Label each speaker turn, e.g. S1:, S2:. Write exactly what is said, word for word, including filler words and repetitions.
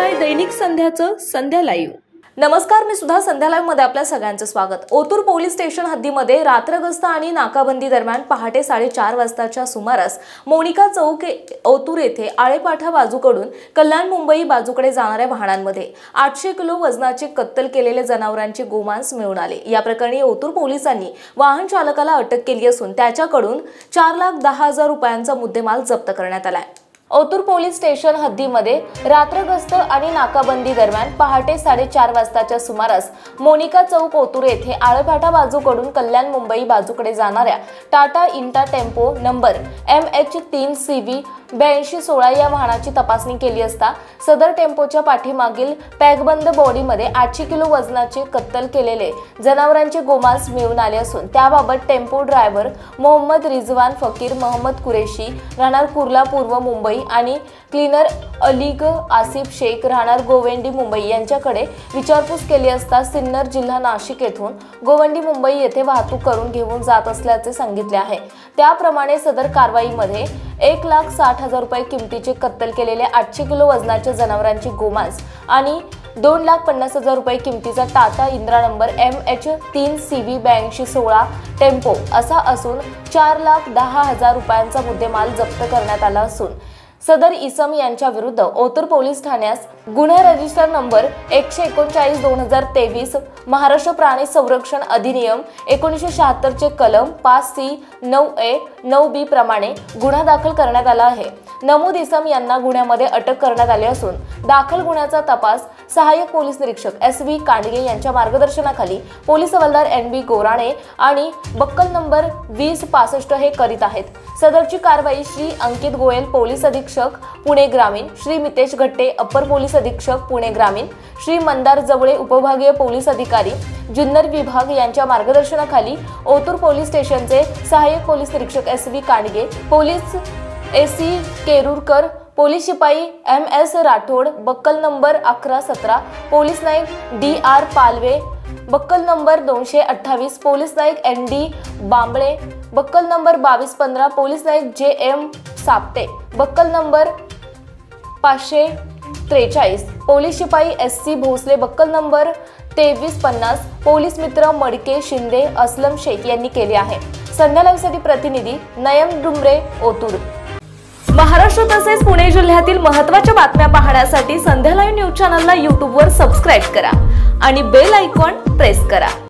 S1: आहे दैनिक संध्याचं संध्या लाईव्ह। नमस्कार, मी सुद्धा संध्या लाईव्ह मध्ये आपल्या सगळ्यांचं स्वागत। ओतूर पोलीस स्टेशन हद्दीमध्ये रात्रगस्त आणि नाकाबंदी दरम्यान पहाटे साडेचार वाजताच्या सुमारास मोनिका चौक ओतूर येथे आळेपाठा बाजूकडून कल्याण मुंबई बाजूकडे जाणाऱ्या वाहनांमध्ये आठशे किलो वजनाचे कत्तल केलेले जनावरांचे गोमांस मिळून आले। या प्रकरणी ओतूर पोलिसांनी वाहन चालकाला अटक केली असून त्याच्याकडून चार लाख दहा हजार रुपयांचा मुद्देमाल जप्त करण्यात आलाय। ओतूर पोलीस स्टेशन हद्दीमध्ये रात्रगस्त आणि नाकाबंदी दरम्यान पहाटे साडेचार वाजताच्या सुमारास मोनिका चौक ओतूर येथे आळेपाठा बाजूकडून कल्याण मुंबई बाजूकडे जाणाऱ्या Tata Intra tempo number M H तीन सी व्ही ब्याऐंशी सोळा या वाहनाची तपासणी केली असता सदर टेम्पोच्या पाठीमागील पॅकबंद बॉडीमध्ये आठशे किलो वजनाचे कत्तल केलेले जनावरांचे गोमांस मिळून आले असून त्याबाबत टेम्पो ड्रायव्हर मोहम्मद रिजवान फकीर मोहम्मद कुरेशी राहणार कुर्ला पूर्व मुंबई आणि क्लीनर अलीग आसिफ शेख राहणार गोवंडी मुंबई यांच्याकडे विचारपूस केली असता सिन्नर जिल्हा नाशिक येथून गोवंडी मुंबई येथे वाहतूक करून घेऊन जात असल्याचे सांगितले आहे। त्याप्रमाणे सदर कारवाईमध्ये एक लाख साठ हजार रुपये किमतीचे कत्तल केलेले आठशे किलो वजनाच्या जनावरांची गोमांस आणि दोन लाख पन्नास हजार रुपये किमतीचा Tata Intra number M H तीन सी व्ही ब्याऐंशी सोळा टेम्पो असा असून चार लाख दहा हजार रुपयांचा मुद्देमाल जप्त करण्यात आला असून सदर इसम यांच्या विरुद्ध ओतूर पोलीस ठाण्यास गुन्हा रजिस्टर नंबर एकशे एकोणचाळीस दोन हजार तेवीस महाराष्ट्र प्राणी संरक्षण अधिनियम एकोणीसशे शहात्तर चे कलम पाच सी नऊ ए नऊ बी प्रमाणे गुन्हा दाखल करण्यात आला आहे। नमूद इसम यांना गुन्ह्यामध्ये अटक करण्यात आली असून दाखल गुन्ह्याचा तपास सहाय्यक पोलीस निरीक्षक एस व्ही कांडगे यांच्या मार्गदर्शनाखाली पोलीस हवालदार एन बी गोराणे आणि बक्कल नंबर वीस पासष्ट हे करीत आहेत। सदरची कारवाई श्री अंकित गोयल पोलीस अधीक्षक पुणे ग्रामीण, श्री मितेश घट्टे अप्पर पोलीस अधीक्षक पुणे ग्रामीण, श्री मंदार जवळे उपविभागीय पोलीस अधिकारी जुन्नर विभाग यांच्या मार्गदर्शनाखाली ओतूर पोलीस स्टेशनचे सहाय्यक पोलीस निरीक्षक S V Kandge, police A C Kerurkar, police शिपाई M S Rathod, buckle number अकरा सतरा पोलीस नाईक D R Palve, buckle number दोनशे अठ्ठावीस पोलीस नाईक N D Bambale, buckle number बावीस पंधरा पोलीस नाईक जे एम सापटे, बक्कल नंबर पाचशे त्रेचाळीस पोलीस शिपाई S C Bhosale, buckle number तेवीस पन्नास पोलीस मित्र मडके शिंदे असलम शेख यांनी केले आहे। संध्या लाईव्हसाठी प्रतिनिधी नयन डुंबरे ओतूर। महाराष्ट्र तसेच पुणे जिल्ह्यातील महत्त्वाच्या बातम्या पाहण्यासाठी संध्या लाईव्ह न्यूज चॅनलला यूट्यूबवर सबस्क्राईब करा आणि बेल आयकॉन प्रेस करा।